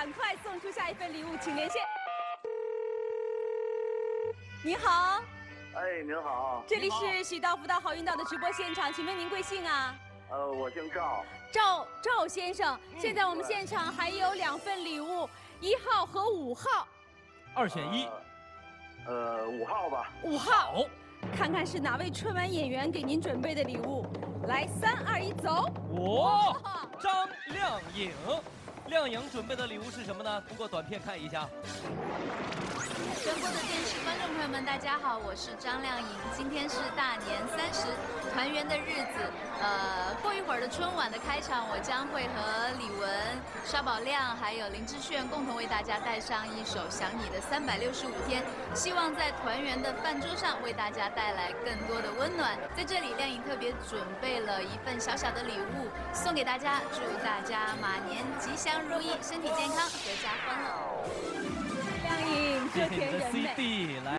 赶快送出下一份礼物，请连线。你好， 哎，您好。 这里是喜到福到好运到的直播现场，请问您贵姓啊？ 我姓赵。 赵先生，现在我们现场还有2份礼物，1号和5号。 2选1。 5号吧。 5号。看看是哪位春晚演员给您准备的礼物。来，3、2、1，走！ 哇，张靓颖，靓颖准备的礼物是什么呢？通过短片看一下。 全国的电视观众朋友们，大家好，我是张靓颖。今天是大年30，团圆的日子。过一会儿的春晚的开场，我将会和李玟、沙宝亮还有林志炫共同为大家带上一首《想你的365天》，希望在团圆的饭桌上为大家带来更多的温暖。在这里，靓颖特别准备了一份小小的礼物送给大家，祝大家马年吉祥如意，身体健康，阖家欢乐。 靓颖，这谢谢你的 CD 来。